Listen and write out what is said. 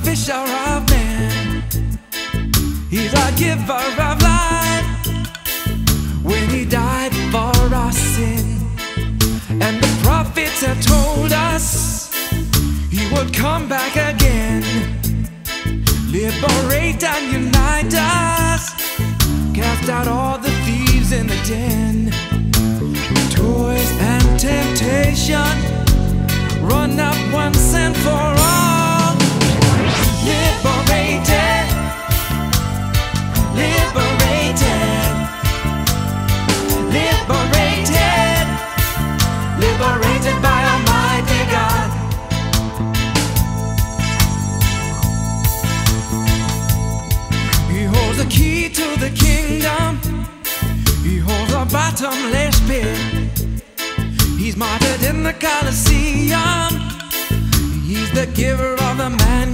fisher of men. He's a giver of life. When he died for our sin, and the prophets have told us he would come back again. Liberate and unite us, cast out all the thieves in the den. Toys and temptation, run up once and for all. Liberated, liberated, liberated, liberated by Almighty God. He holds the key to the kingdom. He holds a bottomless pit. He's martyred in the Colosseum. He's the giver of the man